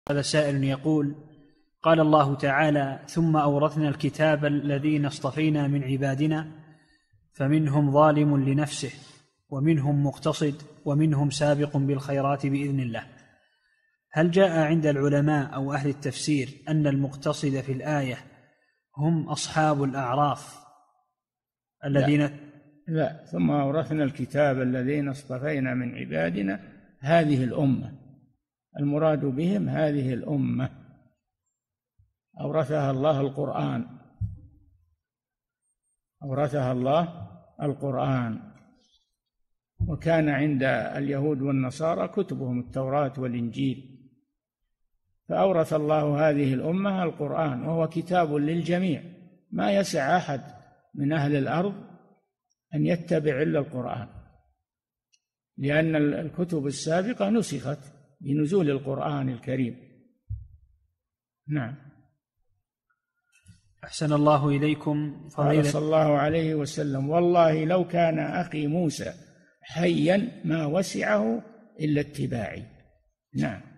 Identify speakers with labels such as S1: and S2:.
S1: هذا سائل يقول: قال الله تعالى: ثم أورثنا الكتاب الذين اصطفينا من عبادنا فمنهم ظالم لنفسه ومنهم مقتصد ومنهم سابق بالخيرات بإذن الله. هل جاء عند العلماء أو أهل التفسير أن المقتصد في الآية هم أصحاب الأعراف الذين
S2: لا. ثم أورثنا الكتاب الذين اصطفينا من عبادنا هذه الأمة، المراد بهم هذه الأمة أورثها الله القرآن، أورثها الله القرآن. وكان عند اليهود والنصارى كتبهم التوراة والإنجيل، فأورث الله هذه الأمة القرآن، وهو كتاب للجميع، ما يسع أحد من أهل الأرض أن يتبع إلا القرآن، لأن الكتب السابقة نسخت بنزول القرآن الكريم. نعم.
S1: أحسن الله إليكم
S2: قال صلى الله عليه وسلم: والله لو كان أخي موسى حيا ما وسعه إلا اتباعي. نعم.